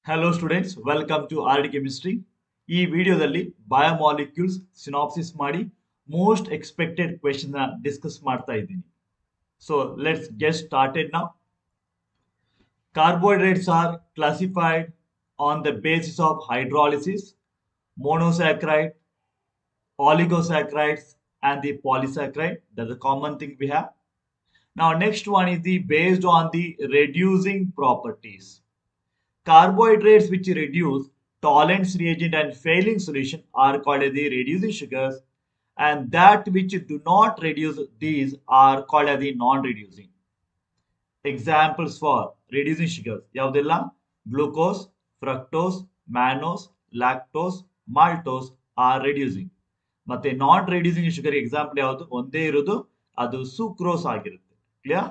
Hello students, welcome to RD Chemistry. ಈ ವಿಡಿಯೋದಲ್ಲಿ biomolecules synopsis ಮಾಡಿ ಮೋಸ್ಟ್ ಎಕ್ಸ್ಪೆಕ್ಟೆಡ್ ಕ್ವೆಶ್ಚನ್ ಡಿಸ್ಕಸ್ ಮಾಡ್ತಾ ಇದ್ದೀನಿ. So let's get started now. Carbohydrates are classified on the basis of hydrolysis, monosaccharide, oligosaccharides and the polysaccharide. That's a common thing we have. Now next one is the based on the reducing properties. Carbohydrates which reduce tolerance reagent and failing solution are called as the reducing sugars, and that which do not reduce these are called as the non-reducing. Examples for reducing sugars ಯಾವುದೆಲ್ಲ glucose, fructose, mannose, lactose, maltose are reducing. ಮತ್ತೆ ನಾನ್ reducing sugar example ಯಾವುದು ಒಂದೇ ಇರೋದು ಅದು sucrose ಆಗಿರುತ್ತೆ. Clear?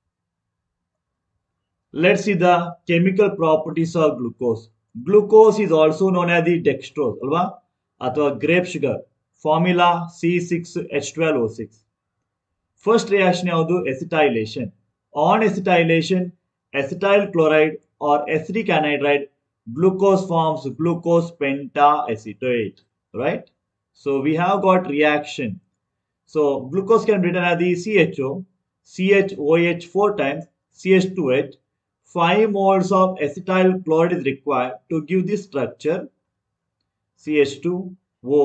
Let's see the chemical properties of glucose. Glucose is also known as the dextrose, alva? Athwa grape sugar. Formula C6H12O6. First reaction yaudu acetylation. On acetylation, acetyl chloride or acidic anhydride, glucose forms glucose pentacetate, right? So we have got reaction. So glucose can be written as the CHO, CHOH 4 times, CH2H. 5 moles of acetyl chloride is required to give the structure CH2O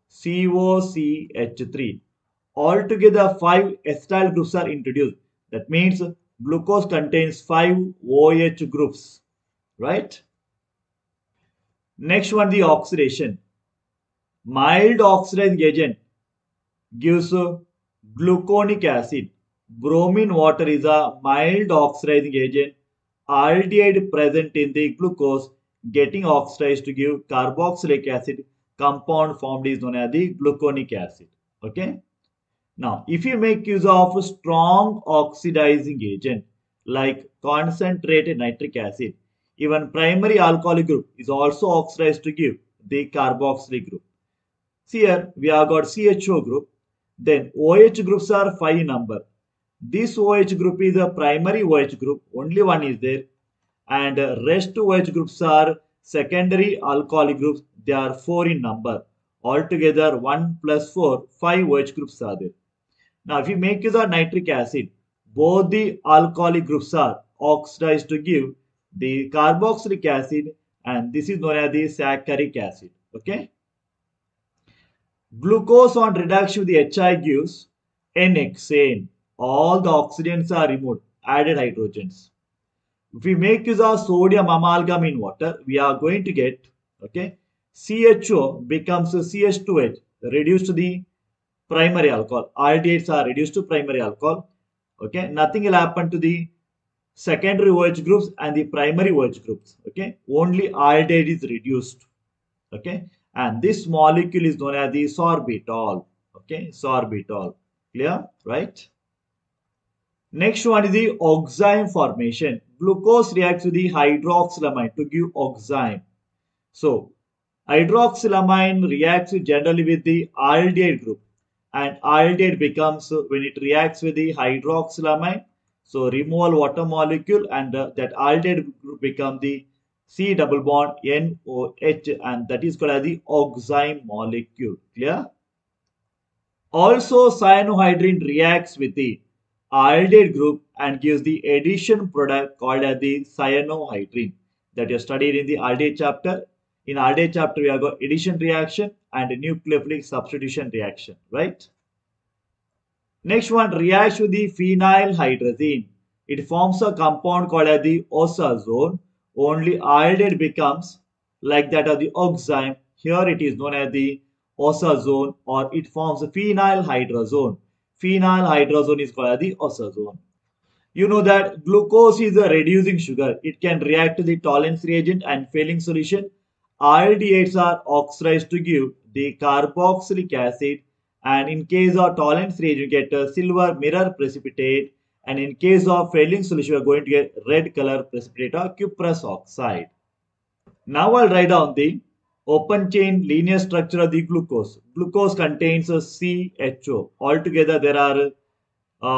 COCH3. Altogether 5 acetyl groups are introduced. That means glucose contains 5 OH groups, right? Next one, the oxidation. Mild oxidizing agent gives gluconic acid. Bromine water is a mild oxidizing agent. Aldehyde present in the glucose getting oxidized to give carboxylic acid. Compound formed is known as the gluconic acid. Okay. Now, if you make use of a strong oxidizing agent like concentrated nitric acid, even primary alcoholic group is also oxidized to give the carboxylic group. See here, we have got CHO group. Then OH groups are 5 in number. This OH group is a primary OH group, only one is there, and rest OH groups are secondary alcoholic groups. They are 4 in number. Altogether 1 plus 4, 5 OH groups are there. Now if you make use of nitric acid, both the alcoholic groups are oxidized to give the carboxylic acid, and this is known as the saccharic acid. Okay. Glucose on reduction with the HI gives N-hexane. All the oxidants are removed, added hydrogens. If we make use of sodium amalgam in water, we are going to get, okay, CHO becomes CH2H, reduced to the primary alcohol. Aldehydes are reduced to primary alcohol. Okay, nothing will happen to the secondary OH groups and the primary OH groups. Okay, only aldehyde is reduced. Okay, and this molecule is known as the sorbitol. Okay, sorbitol. Clear? Right? Next one is the oxime formation. Glucose reacts with the hydroxylamine to give oxime. So, hydroxylamine reacts generally with the aldehyde group, and aldehyde becomes, when it reacts with the hydroxylamine, so removal water molecule, and that aldehyde group becomes the C double bond NOH, and that is called as the oxime molecule. Clear? Also, cyanohydrin reacts with the aldehyde group and gives the addition product called as the cyanohydrin that you studied in the aldehyde chapter. In aldehyde chapter, we have got addition reaction and nucleophilic substitution reaction, right? Next one reacts with the phenylhydrazine. It forms a compound called as the osazone. Only aldehyde becomes like that of the oxime. Here it is known as the osazone, or it forms a phenylhydrazone. Phenylhydrazone is called as the osazone. You know that glucose is a reducing sugar. It can react to the tolerance reagent and failing solution. Aldehydes are oxidized to give the carboxylic acid, and in case of tolerance reagent you get a silver mirror precipitate, and in case of failing solution you are going to get red color precipitate or cuprous oxide. Now I'll write down the open chain linear structure of the glucose. Glucose contains a CHO. Altogether there are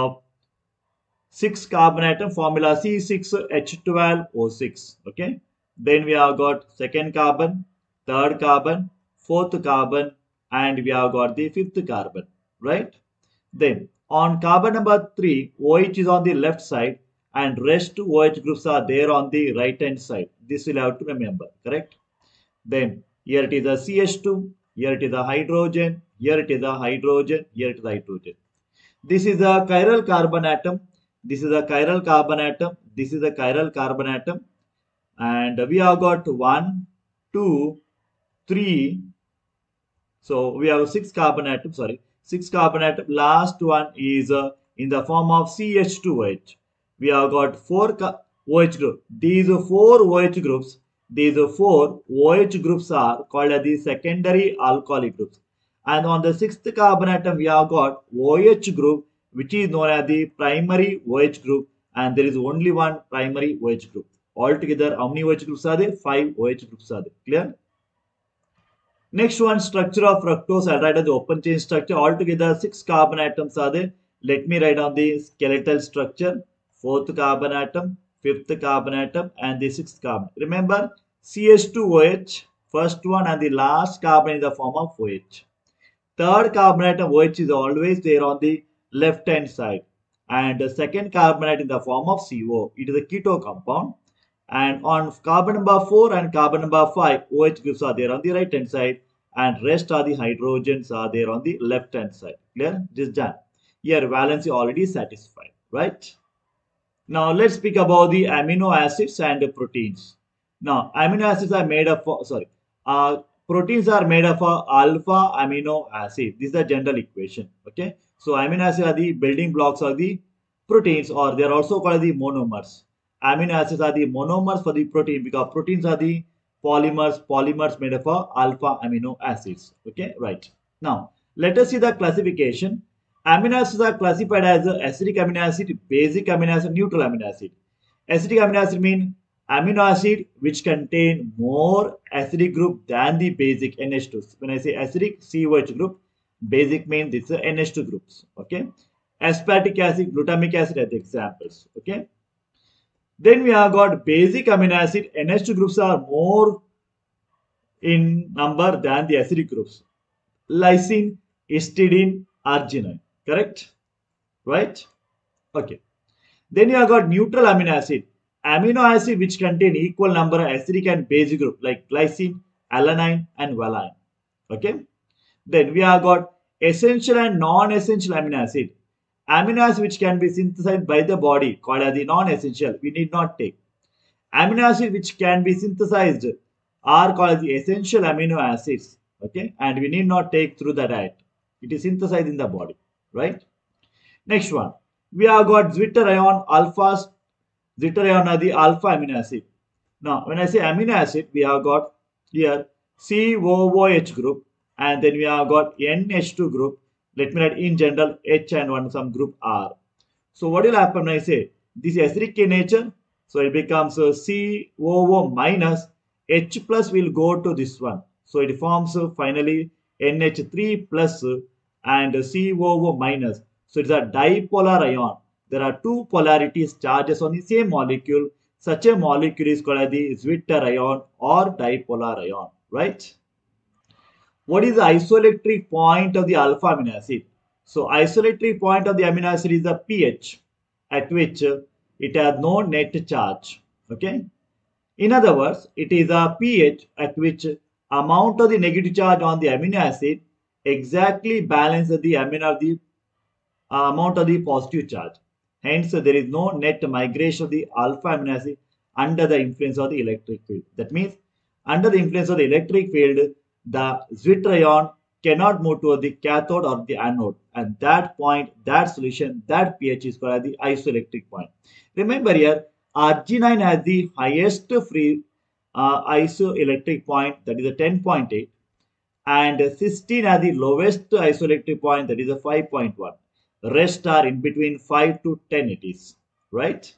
6 carbon atom, formula C6H12O6. Okay. Then we have got second carbon, third carbon, fourth carbon, and we have got the fifth carbon, right? Then on carbon number 3, OH is on the left side and rest OH groups are there on the right hand side. This will have to remember, correct? Then here it is a CH2, here it is a hydrogen, here it is a hydrogen, here it is a hydrogen. This is a chiral carbon atom. This is a chiral carbon atom. This is a chiral carbon atom. And we have got 1, 2, 3. So we have 6 carbon atom. Sorry, 6 carbon atom. Last one is in the form of CH2OH. We have got 4 OH group. These 4 OH groups. These 4 OH groups are called as the secondary alcoholic groups. And on the 6th carbon atom, we have got OH group, which is known as the primary OH group. And there is only one primary OH group. Altogether, how many OH groups are there? 5 OH groups are there. Clear? Next one, structure of fructose. I'll write on the open chain structure. Altogether, 6 carbon atoms are there. Let me write on the skeletal structure. 4th carbon atom, 5th carbon atom, and the 6th carbon. Remember, CH2OH, first one and the last carbon in the form of OH. Third carbon atom OH is always there on the left hand side. And the second carbon atom in the form of CO. It is a keto compound. And on carbon number 4 and carbon number 5, OH groups are there on the right hand side and rest are the hydrogens are there on the left hand side. Clear? This is done. Here valency already satisfied, right? Now let's speak about the amino acids and the proteins. Now amino acids are made of, proteins are made of alpha amino acid. This is the general equation, okay? So amino acids are the building blocks of the proteins, or they are also called the monomers. Amino acids are the monomers for the protein because proteins are the polymers made of alpha amino acids. Okay, right. Now, let us see the classification. Amino acids are classified as acidic amino acid, basic amino acid, neutral amino acid. Acidic amino acid means amino acid which contain more acidic group than the basic NH2. When I say acidic, COH group, basic means this is NH2 groups. Okay. Aspartic acid, glutamic acid are the examples. Okay. Then we have got basic amino acid. NH2 groups are more in number than the acidic groups. Lysine, histidine, arginine. Correct? Right? Okay. Then you have got neutral amino acid. Amino acid which contain equal number of acidic and basic group like glycine, alanine and valine. Okay. Then we have got essential and non-essential amino acid. Amino acids which can be synthesized by the body called as the non-essential, we need not take. Amino acids which can be synthesized are called as the essential amino acids, okay, and we need not take through the diet. It is synthesized in the body, right? Next one, we have got zwitterion alphas. Zwitterion are the alpha amino acid. Now, when I say amino acid, we have got here COOH group, and then we have got NH2 group. Let me write in general H and one some group R. So what will happen when I say this is acidic in nature? So it becomes COO minus H plus will go to this one. So it forms finally NH3 plus and COO minus. So it's a dipolar ion. There are two polarities charges on the same molecule. Such a molecule is called as the zwitterion or dipolar ion, right? What is the isoelectric point of the alpha amino acid? So isoelectric point of the amino acid is the pH at which it has no net charge. Okay. In other words, it is a pH at which amount of the negative charge on the amino acid exactly balances the amount of the positive charge. Hence, there is no net migration of the alpha amino acid under the influence of the electric field. That means, under the influence of the electric field, the zwitterion cannot move to the cathode or the anode, and that point, that solution, that pH is called the isoelectric point. Remember here, arginine has the highest free isoelectric point, that is a 10.8, and cysteine has the lowest isoelectric point, that is a 5.1. Rest are in between 5 to 10 it is, right?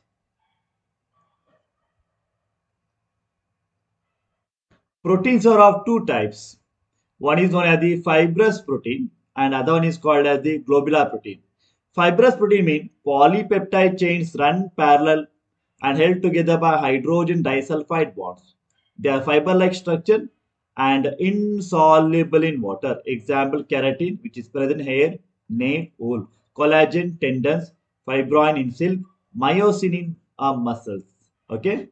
Proteins are of two types. One is known as the fibrous protein and other one is called as the globular protein. Fibrous protein means polypeptide chains run parallel and held together by hydrogen disulfide bonds. They are fiber-like structure and insoluble in water. Example, keratin, which is present in hair, nail, wool. Collagen, tendons, fibrin in silk, myosin in muscles. Okay.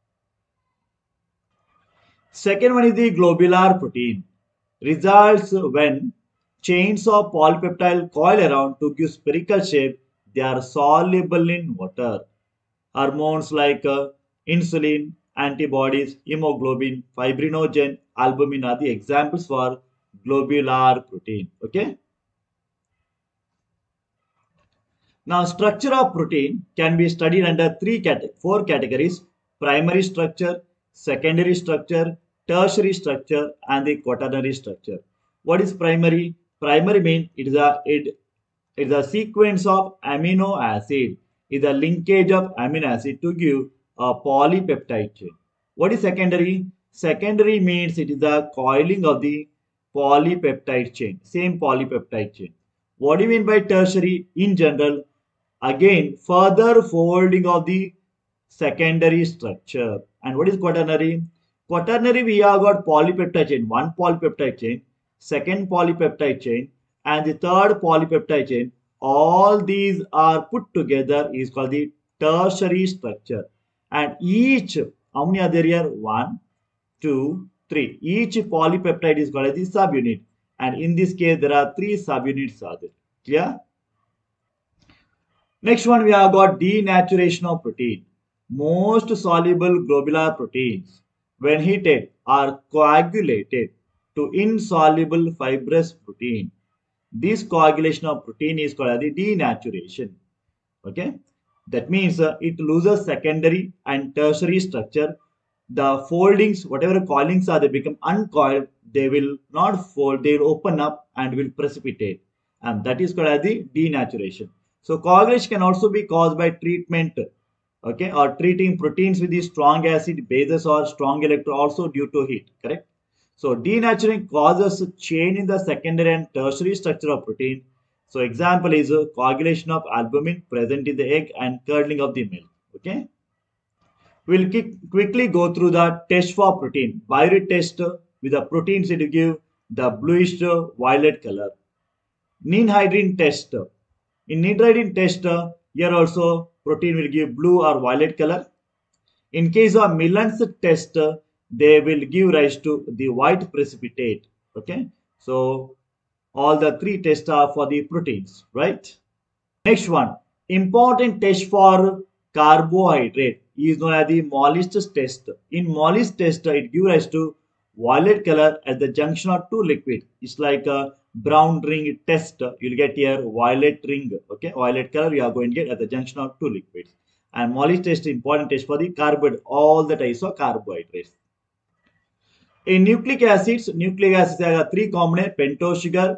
Second one is the globular protein. Results when chains of polypeptide coil around to give spherical shape. They are soluble in water. Hormones like insulin, antibodies, hemoglobin, fibrinogen, albumin are the examples for globular protein. Okay. Now, structure of protein can be studied under four categories: primary structure, secondary structure, tertiary structure, and the quaternary structure. What is primary? Primary means it is a sequence of amino acid. It is a linkage of amino acid to give a polypeptide chain. What is secondary? Secondary means it is the coiling of the polypeptide chain, same polypeptide chain. What do you mean by tertiary? In general, again, further folding of the secondary structure. And what is quaternary? Quaternary, we have got polypeptide chain, one polypeptide chain, second polypeptide chain, and the third polypeptide chain. All these are put together is called the tertiary structure. And each, how many are there here? One, two, three. Each polypeptide is called as the subunit. And in this case, there are three subunits are there. Clear? Next one, we have got denaturation of protein. Most soluble globular proteins, when heated, are coagulated to insoluble fibrous protein. This coagulation of protein is called the denaturation. Okay, that means it loses secondary and tertiary structure. The foldings, whatever coilings are, they become uncoiled. They will not fold. They will open up and will precipitate, and that is called as the denaturation. So coagulation can also be caused by treatment, okay, or treating proteins with the strong acid bases or strong electron also due to heat. Correct. So denaturing causes change in the secondary and tertiary structure of protein. So example is coagulation of albumin present in the egg and curdling of the milk. Okay. We'll quickly go through the test for protein. Biuret test with the proteins it will give the bluish violet color. Ninhydrin test. In ninhydrin test, here also protein will give blue or violet color. In case of Millen's test, they will give rise to the white precipitate. Okay. So all the three tests are for the proteins, right? Next one, important test for carbohydrate is known as the Mollis test. In Mollis test, it gives rise to violet color at the junction of two liquid. It's like a brown ring test. You'll get here violet ring. Okay, violet color you are going to get at the junction of two liquids. And Mollis test is important test for the carbohydrate, all the types of carbohydrates. In nucleic acids have three components: pentose sugar,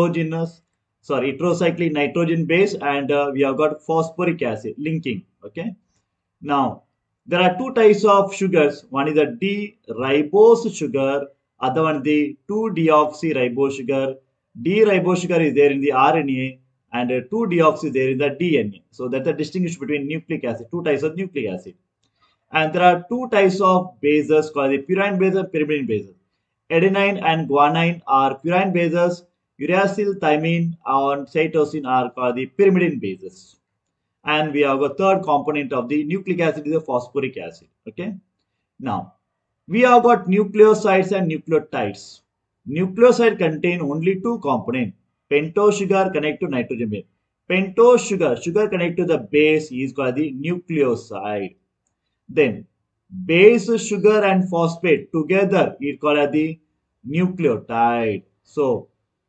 heterocyclic nitrogen base, and we have got phosphoric acid linking. Okay. Now there are two types of sugars. One is the D-ribose sugar, other one is the 2-deoxyribose sugar. D-ribose sugar is there in the RNA, and 2-deoxy is there in the DNA. So that's the distinction between nucleic acid. Two types of nucleic acid. And there are two types of bases called the purine base and pyrimidine bases. Adenine and guanine are purine bases. Uracil, thymine, and cytosine are called the pyrimidine bases. And we have a third component of the nucleic acid is the phosphoric acid. Okay. Now, we have got nucleosides and nucleotides. Nucleoside contain only two components. Pentose sugar connect to nitrogen base. Pentose sugar connect to the base is called the nucleoside. Then base sugar and phosphate together is called as the nucleotide. So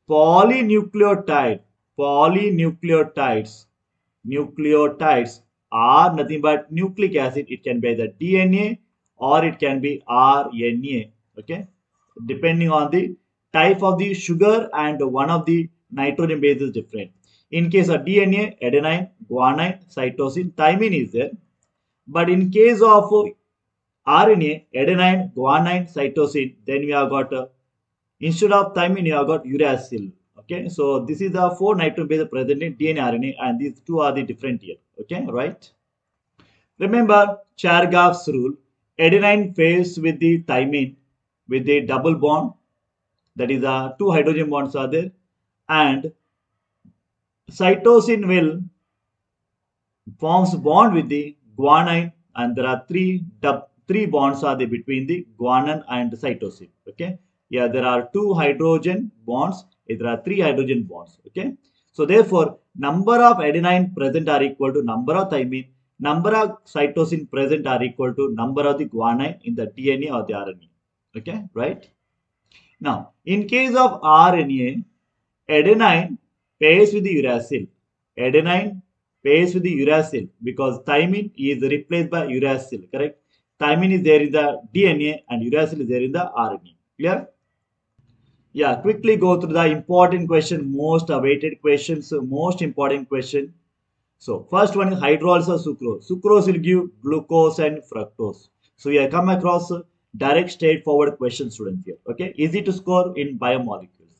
nucleotides are nothing but nucleic acid. It can be either DNA or it can be RNA. Okay, depending on the type of the sugar and one of the nitrogen base is different. In case of DNA, adenine, guanine, cytosine, thymine is there. But in case of RNA, adenine, guanine, cytosine, then we have got, instead of thymine, you have got uracil. Okay, so this is the four nitrogen bases present in DNA, RNA, and these two are the different here. Okay, right? Remember Chargaff's rule. Adenine pairs with the thymine with the double bond, that is two hydrogen bonds are there, and cytosine will forms bond with the guanine, and there are three bonds are there between the guanine and cytosine. Okay, yeah, there are two hydrogen bonds. There are three hydrogen bonds. Okay, so therefore number of adenine present are equal to number of thymine, number of cytosine present are equal to number of the guanine in the DNA or the RNA. Okay, right? Now, in case of RNA, adenine pairs with the uracil. Adenine pairs with the uracil because thymine is replaced by uracil, correct? Thymine is there in the DNA and uracil is there in the RNA. Clear? Yeah, quickly go through the important question, most awaited questions, most important question. So, first one is hydrolysis of sucrose. Sucrose will give glucose and fructose. So, we have come across direct straightforward question, students here. Okay, easy to score in biomolecules.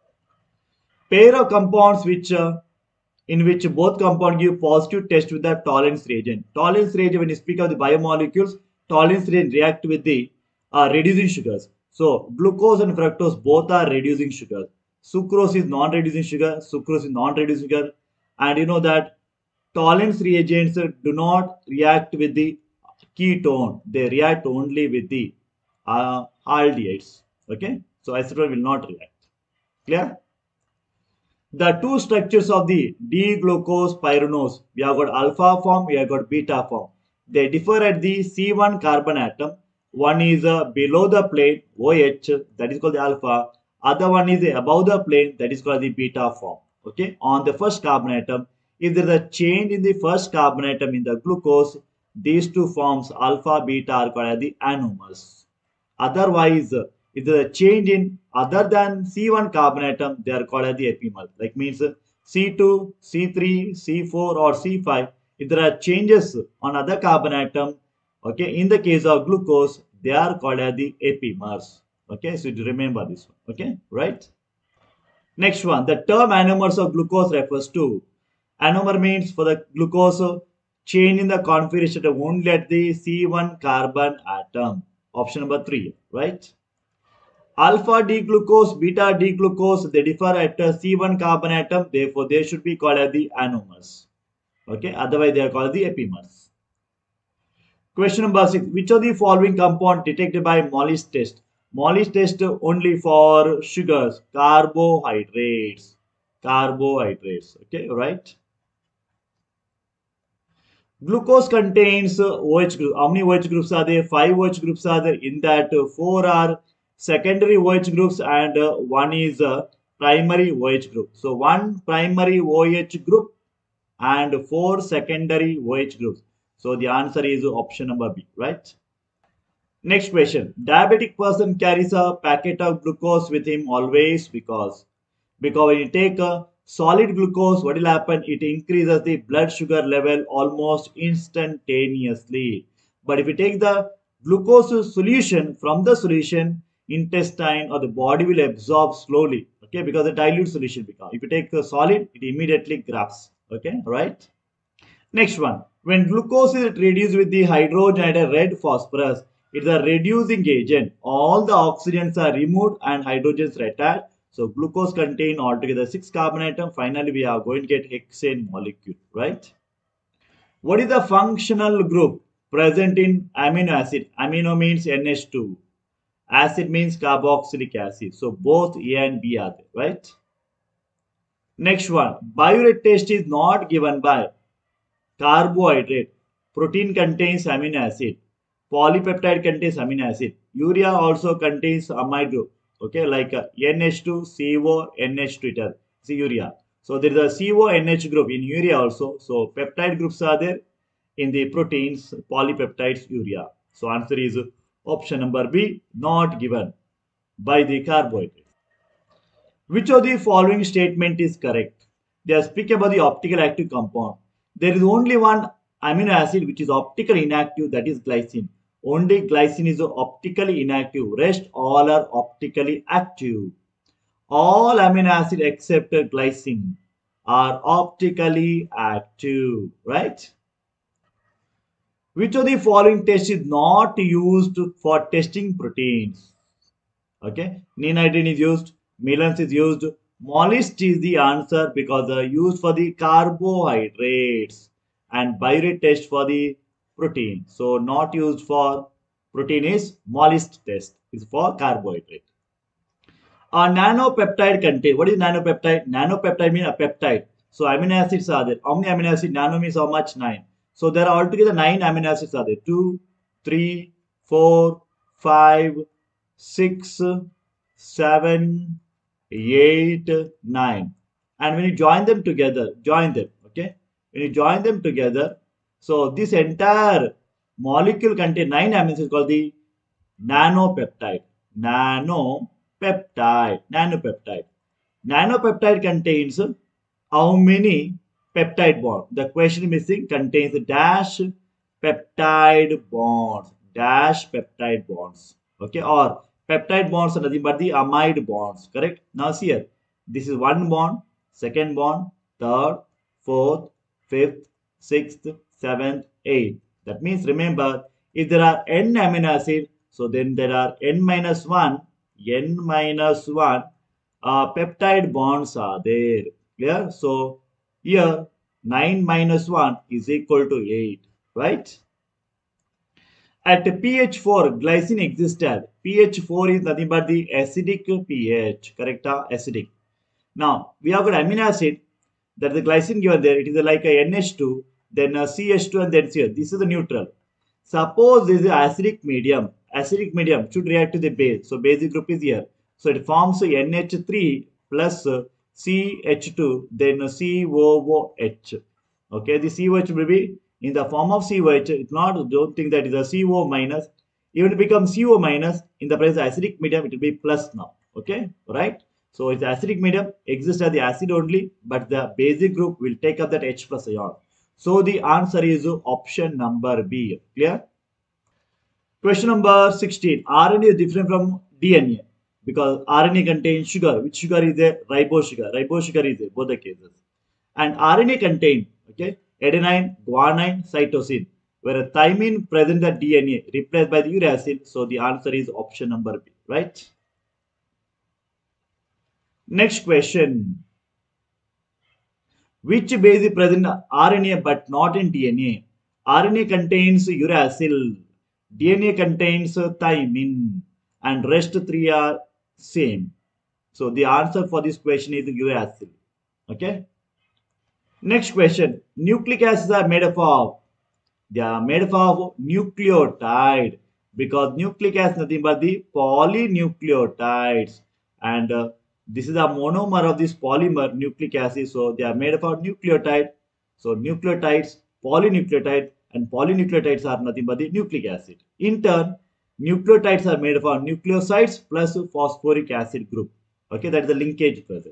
Pair of compounds in which both compounds give positive test with the tolerance reagent. Tolerance reagent, when you speak of the biomolecules, tolerance reagent react with the reducing sugars. So glucose and fructose both are reducing sugars. Sucrose is non-reducing sugar, sucrose is non-reducing sugar, and you know that tolerance reagents do not react with the ketone; they react only with the aldehydes. Okay, so acetone will not react. Clear? The two structures of the D-glucose pyranose, we have got alpha form, we have got beta form. They differ at the C1 carbon atom. One is below the plane, OH, that is called the alpha. Other one is above the plane, that is called the beta form. Okay, on the first carbon atom, if there is a change in the first carbon atom in the glucose, these two forms, alpha, beta, are called as the anomers. Otherwise, if there is a change in other than C1 carbon atom, they are called as the epimer. Like means C2, C3, C4 or C5. If there are changes on other carbon atom, okay, in the case of glucose, they are called as the epimers. Okay, so you remember this one. Okay, right? Next one, the term anomers of glucose refers to, anomer means for the glucose change in the configuration only at the C1 carbon atom. Option number 3, right? Alpha D glucose, beta D glucose, they differ at C1 carbon atom, therefore they should be called as the anomers. Okay, otherwise they are called the epimers. Question number 6. Which of the following compound detected by Mollis test? Mollis test only for sugars, carbohydrates. Carbohydrates. Okay, right? Glucose contains OH group. How many OH groups are there? 5 OH groups are there. In that, 4 are secondary OH groups and 1 is a primary OH group. So, 1 primary OH group and 4 secondary OH groups. So, the answer is option number B, right? Next question. Diabetic person carries a packet of glucose with him always because when you take a solid glucose, what will happen? It increases the blood sugar level almost instantaneously. But if you take the glucose solution, from the solution, intestine or the body will absorb slowly. Okay, because the dilute solution becomes. If you take the solid, it immediately grabs. Okay, right? Next one. When glucose is reduced with the hydrogen and a red phosphorus, it is a reducing agent. All the oxygens are removed and hydrogens retired. So glucose contain altogether 6 carbon atom. Finally, we are going to get hexane molecule, right? What is the functional group present in amino acid? Amino means NH2. Acid means carboxylic acid. So both A and B are there, right? Next one. Biuret test is not given by carbohydrate. Protein contains amino acid. Polypeptide contains amino acid. Urea also contains amide group. Okay, like NH2, CO, NH2 it has. See urea. So there is a CONH group in urea also. So peptide groups are there in the proteins, polypeptides, urea. So answer is option number B, not given by the carbohydrate. Which of the following statement is correct? They are speaking about the optical active compound. There is only one amino acid which is optically inactive, that is glycine. Only glycine is optically inactive. Rest all are optically active. All amino acid except glycine are optically active, right? Which of the following tests is not used for testing proteins? Okay, N-nitrogen is used, Milans is used, molist is the answer because they are used for the carbohydrates and biuret test for the protein. So not used for protein is molist test is for carbohydrate. A nanopeptide contain, what is nanopeptide? Nanopeptide means a peptide. So amino acids are there. How many amino acids? Nano means how much? 9. So there are altogether 9 amino acids are there. 2, 3, 4, 5, 6, 7, 8, 9. And when you join them together, join them, okay? When you join them together, so this entire molecule contains 9 amino acids called the nanopeptide. Nanopeptide. Nanopeptide contains how many peptide bonds? The question missing contains dash peptide bonds. Dash peptide bonds. Okay, or peptide bonds are nothing but the amide bonds. Correct? Now see here. This is one bond, second bond, third, fourth, fifth, sixth, seventh, eighth. That means remember, if there are n amino acids, so then there are n minus 1 peptide bonds are there. Clear? So here 9 minus 1 is equal to 8. Right? At pH 4, glycine exists at pH 4 is nothing but the acidic pH. Correct? Acidic. Now we have got amino acid that the glycine given there. It is like a NH2, then a CH2, and then CH. This is the neutral. Suppose this is acidic medium. Acidic medium should react to the base. So basic group is here. So it forms NH3 plus CH2, then COOH. Okay, the COH will be in the form of COH. It's not, don't think that is a CO minus. Even it becomes CO minus in the presence of acidic medium, it will be plus now. Okay, right? So it's acidic medium exists as the acid only, but the basic group will take up that H plus ion. So the answer is option number B. Clear? Question number 16. RNA is different from DNA because RNA contains sugar. Which sugar is there? Ribose sugar. Ribose sugar is there, both the cases. And RNA contains, okay, adenine, guanine, cytosine, where a thymine present the DNA replaced by the uracil. So the answer is option number B, right? Next question. Which base is present in RNA but not in DNA? RNA contains uracil, DNA contains thymine, and rest three are same. So the answer for this question is uracil. Okay. Next question. Nucleic acids are made up of? They are made up of nucleotide because nucleic acid is nothing but the polynucleotides, and this is a monomer of this polymer nucleic acid. So they are made up of nucleotide. So nucleotides, polynucleotides, and polynucleotides are nothing but the nucleic acid. In turn, nucleotides are made up of nucleosides plus phosphoric acid group. Okay, that is the linkage present.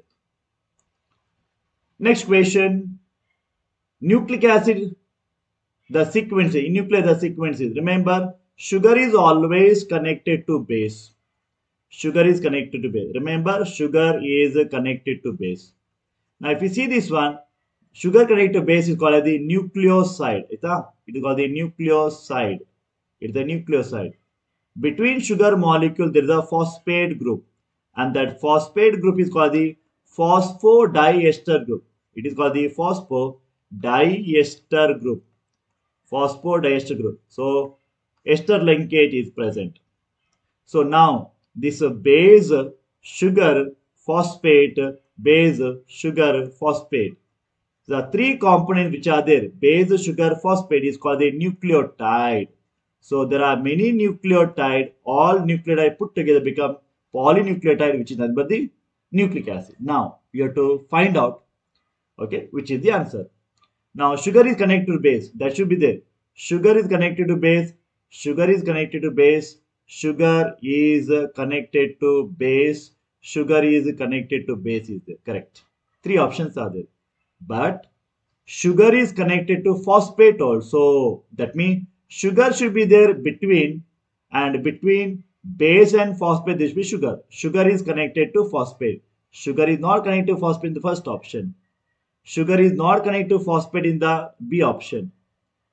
Next question. Nucleic acid, the sequence, in nucleus the sequence is, remember, sugar is always connected to base. Sugar is connected to base. Remember, sugar is connected to base. Now, if you see this one, sugar connected to base is called as the nucleoside. It is called the nucleoside. It is the nucleoside. Between sugar molecule, there is a phosphate group. And that phosphate group is called the phosphodiester group. It is called the phosphodiester group. Phosphodiester group. So, ester linkage is present. So now, this base, sugar, phosphate, base, sugar, phosphate. The three components which are there, base, sugar, phosphate, is called the nucleotide. So there are many nucleotide, all nucleotide put together become polynucleotide, which is nothing but the nucleic acid. Now, we have to find out, okay, which is the answer. Now, sugar is connected to base. That should be there. Sugar is connected to base. Sugar is connected to base. Sugar is connected to base. Sugar is connected to base is there. Correct. Three options are there. But sugar is connected to phosphate also. That means sugar should be there between, and between base and phosphate there should be sugar. Sugar is connected to phosphate. Sugar is not connected to phosphate in the first option. Sugar is not connected to phosphate in the B option.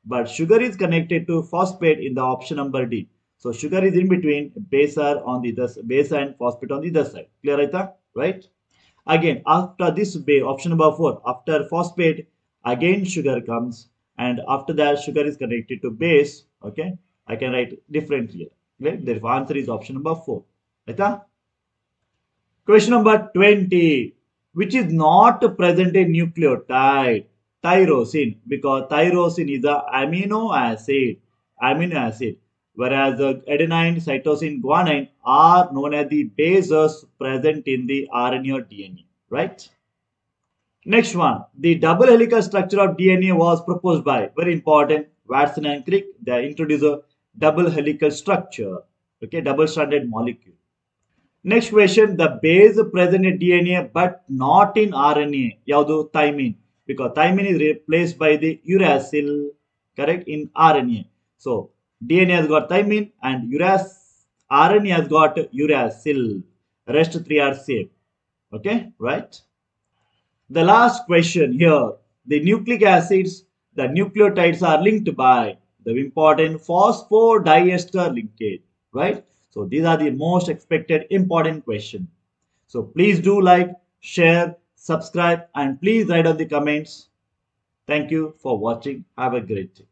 but sugar is connected to phosphate in the option number D. So sugar is in between, base are on the other, base and phosphate on the other side. Clear aita? Right? Again, after this option number 4, after phosphate, again sugar comes, and after that sugar is connected to base. Okay, I can write differently. Right? The answer is option number 4. Aita? Question number 20. Which is not present in nucleotide? Tyrosine, because tyrosine is a amino acid, whereas the adenine, cytosine, guanine are known as the bases present in the RNA or DNA, right? Next one, the double helical structure of DNA was proposed by, very important, Watson and Crick. They introduced a double helical structure, okay, double stranded molecule. Next question, the base present in DNA but not in RNA. Yaudu thymine, because thymine is replaced by the uracil, correct, in RNA. So DNA has got thymine and RNA has got uracil. Rest three are same. Okay, right? The last question here, the nucleic acids, the nucleotides are linked by the important phosphodiester linkage, right? So these are the most expected important question. So please do like, share, subscribe, and please write on the comments. Thank you for watching. Have a great day.